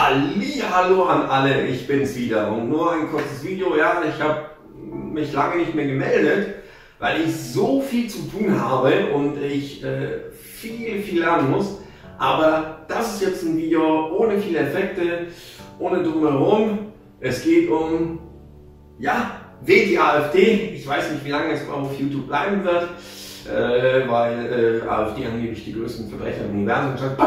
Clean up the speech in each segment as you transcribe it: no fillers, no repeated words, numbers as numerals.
Hallihallo an alle, ich bin's wieder und nur ein kurzes Video. Ja, ich habe mich lange nicht mehr gemeldet, weil ich so viel zu tun habe und ich viel lernen muss. Aber das ist jetzt ein Video ohne viele Effekte, ohne drumherum. Es geht um, ja, wählt die AfD. Ich weiß nicht, wie lange es auf YouTube bleiben wird, weil AfD angeblich die größten Verbrecher im Universum sind.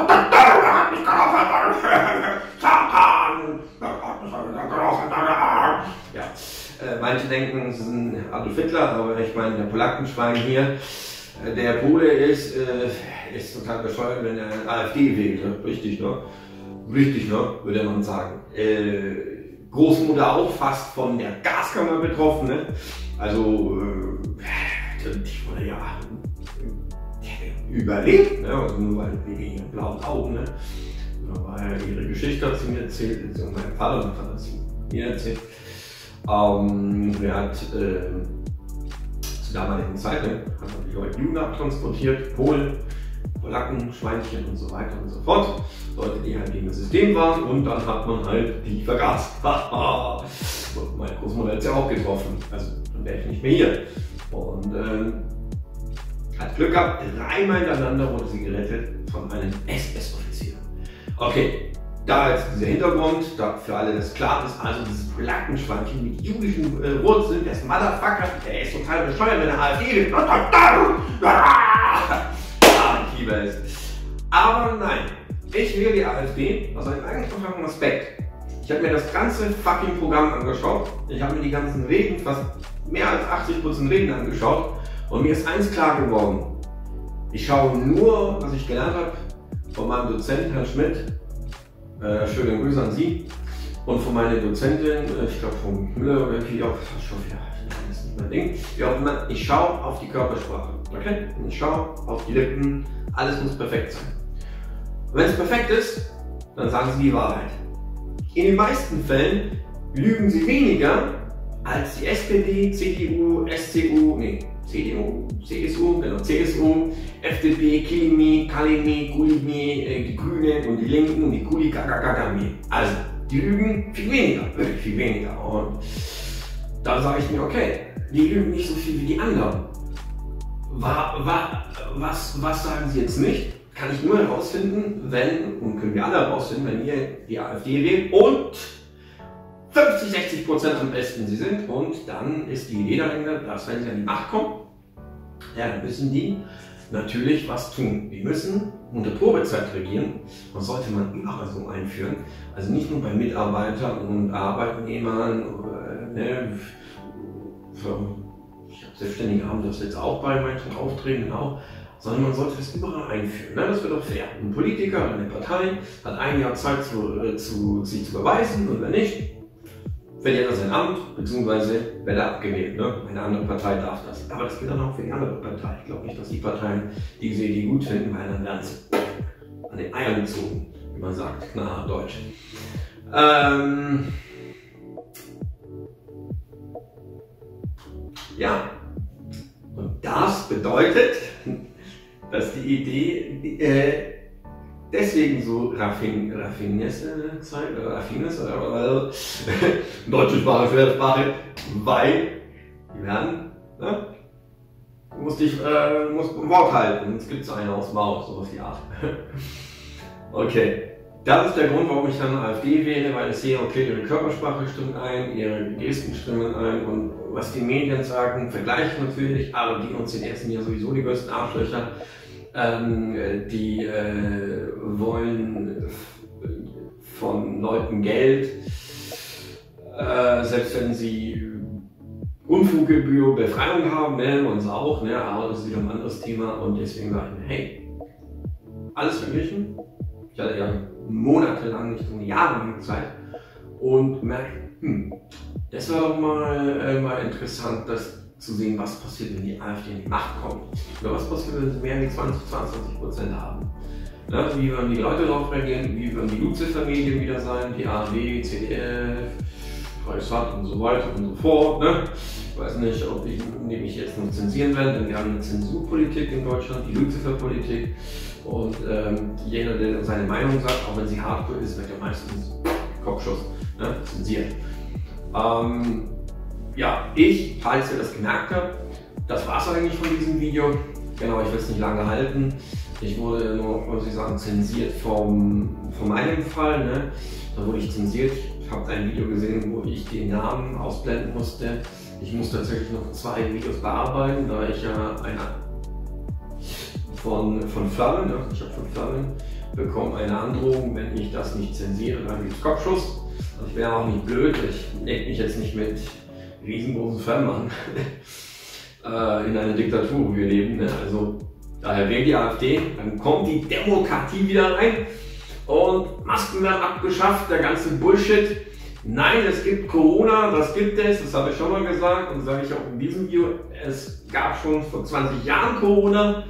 Ja, manche denken, es ist ein Adolf Hitler, aber ich meine, der Polackenschwein hier, der Pole ist total bescheuert, wenn er AfD wählt. Richtig, ne? Richtig, ne? Würde man sagen. Großmutter auch fast von der Gaskammer betroffen, ne? Also, die wurde ja überlebt, ne? Also nur weil wegen ihren blauen Augen, ne? Weil ihre Geschichte hat sie mir erzählt, beziehungsweise mein Vater hat das mir erzählt. Er hat zur damaligen Zeit, hat die Leute Juden abtransportiert, Polen, Polacken, Schweinchen und so weiter und so fort. Leute, die halt gegen das System waren, und dann hat man halt die vergast. Meine Großmutter hat es ja auch getroffen, also dann wäre ich nicht mehr hier. Und hat Glück gehabt, dreimal hintereinander wurde sie gerettet von einem SS-Offizier. Okay, da ist dieser Hintergrund, da für alle das klar ist, also dieses Polackenschweinchen mit jüdischen Wurzeln, das Motherfucker, der ist total bescheuert, wenn er AfD will. Aber nein, ich wähle die AfD aus einem ganz einfachen Aspekt. Ich habe mir das ganze fucking Programm angeschaut, ich habe mir die ganzen Reden, fast mehr als 80% Reden angeschaut, und mir ist eins klar geworden. Ich schaue nur, was ich gelernt habe, von meinem Dozenten, Herrn Schmidt, schönen Grüße an Sie, und von meiner Dozentin, ich glaube von Müller oder wie auch, schon wieder, das ist nicht mein Ding. Wie auch immer, ich schaue auf die Körpersprache, okay? Ich schaue auf die Lippen, alles muss perfekt sein. Und wenn es perfekt ist, dann sagen Sie die Wahrheit. In den meisten Fällen lügen Sie weniger als die SPD, CDU, CDU, CSU, genau, CSU, FDP, Kilimi, Kalimi, Kulimi, die Grünen und die Linken und die Kulikakakakami. Also, die lügen viel weniger, wirklich viel weniger. Und da sage ich mir, okay, die lügen nicht so viel wie die anderen. Was sagen sie jetzt nicht? Kann ich nur herausfinden, und können wir alle herausfinden, wenn ihr die AfD wählt und 50–60% am besten sie sind, und dann ist die Idee dahinter, dass wenn sie an die Macht kommen, ja, dann müssen die natürlich was tun. Die müssen unter Probezeit regieren, und sollte man überall so einführen, also nicht nur bei Mitarbeitern und Arbeitnehmern, ne, Selbstständige haben das jetzt auch bei manchen Aufträgen, genau, sondern man sollte das überall einführen. Ne? Das wird doch fair. Ein Politiker oder eine Partei hat ein Jahr Zeit, sich zu beweisen, und wenn nicht, verliert er sein Amt, beziehungsweise wird er abgewählt. Ne? Eine andere Partei darf das. Aber das gilt dann auch für die andere Partei. Ich glaube nicht, dass die Parteien die Idee gut finden, weil dann werden sie an den Eiern gezogen, wie man sagt, knallhart Deutsch. Ja, und das bedeutet, dass die Idee deswegen so raffiniert ist, deutsche Sprache, Schwersprache, weil die werden, ne? Du musst ein Wort halten, es gibt so einen aus Maus, sowas die Art. Okay, das ist der Grund, warum ich dann AfD wähle, weil ich sehe, okay, ihre Körpersprache stimmt ein, ihre Gesten stimmen ein, und was die Medien sagen, vergleichen natürlich, aber die und CDS sind ja sowieso die größten Arschlöcher. Die wollen von Leuten Geld, selbst wenn sie Unfuggebühr, Befreiung haben, ne, uns auch, ne, aber das ist wieder ein anderes Thema, und deswegen sage ich mir, hey, alles verglichen. Ich hatte ja monatelang, nicht nur jahrelang Zeit, und merke, das war doch mal interessant, das zu sehen, was passiert, wenn die AfD in die Macht kommt. Oder was passiert, wenn sie mehr als 20–22% haben. Ne? Wie werden die Leute darauf reagieren, wie werden die Lucifer-Medien wieder sein, die ARD, ZDF, Kreuzfahrt und so weiter und so fort. Ne? Ich weiß nicht, ob ich mich jetzt noch zensieren werde, denn wir haben eine Zensurpolitik in Deutschland, die Lucifer-Politik. Und jeder, der seine Meinung sagt, auch wenn sie hardcore ist, wird ja meistens Kopfschuss, ne? Zensiert. Ja, falls ihr das gemerkt habt, das war es eigentlich von diesem Video. Genau, ich will es nicht lange halten. Ich wurde nur, muss ich sagen, zensiert von meinem Fall. Ne? Da wurde ich zensiert. Ich habe ein Video gesehen, wo ich den Namen ausblenden musste. Ich muss tatsächlich noch 2 Videos bearbeiten, da ich ja einer von Flammen, ne? Ich habe von Flammen bekommen eine Androhung, wenn ich das nicht zensiere, dann gibt es Kopfschuss. Also ich wäre auch nicht blöd, ich leg mich jetzt nicht mit riesengroßen Firmen an. In einer Diktatur, wo wir leben. Ne? Also daher wählt die AfD, dann kommt die Demokratie wieder rein und Masken werden abgeschafft, der ganze Bullshit. Nein, es gibt Corona, das gibt es, das habe ich schon mal gesagt und sage ich auch in diesem Video, es gab schon vor 20 Jahren Corona.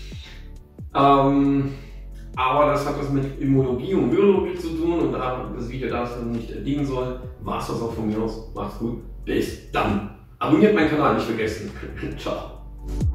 Aber das hat was mit Immunologie und Virologie zu tun und da das Video das nicht dienen soll, war es das auch von mir aus. Macht's gut, bis dann. Abonniert meinen Kanal, nicht vergessen. Ciao.